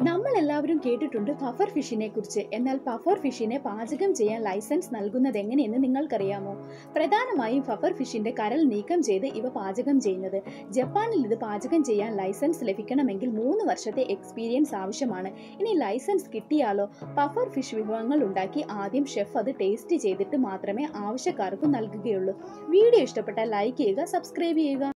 നമ്മളെല്ലാവരും കേട്ടിട്ടുണ്ട് പഫർ ഫിഷിനെ കുറിച്ച്. എന്നാൽ പഫർ ഫിഷിനെ പാചകം ചെയ്യാൻ ലൈസൻസ് നൽകുന്നത് എങ്ങനെയെന്ന് നിങ്ങൾക്കറിയാമോ? പ്രധാനമായും പഫർ ഫിഷിന്റെ കരൾ നീക്കം ചെയ്ത് ഇവ പാചകം ചെയ്യുന്നത്. ജപ്പാനിൽ ഇത് പാചകം ചെയ്യാൻ ലൈസൻസ് ലഭിക്കണമെങ്കിൽ 3 വർഷത്തെ എക്സ്പീരിയൻസ് ആവശ്യമാണ്. ഇനി ലൈസൻസ് കിട്ടിയാലോ? പഫർ ഫിഷ് വിഭവങ്ങൾ ഉണ്ടാക്കി ആദ്യം ഷെഫ് അത് ടേസ്റ്റ് ചെയ്തിട്ട് മാത്രമേ ആവശ്യക്കാർക്ക് നൽകുകയുള്ളൂ. വീഡിയോ ഇഷ്ടപ്പെട്ടാൽ ലൈക്ക് ചെയ്യുക, സബ്സ്ക്രൈബ് ചെയ്യുക.